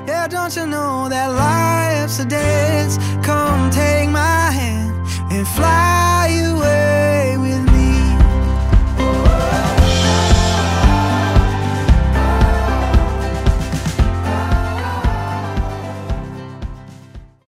Yeah, don't you know that life's a dance? Come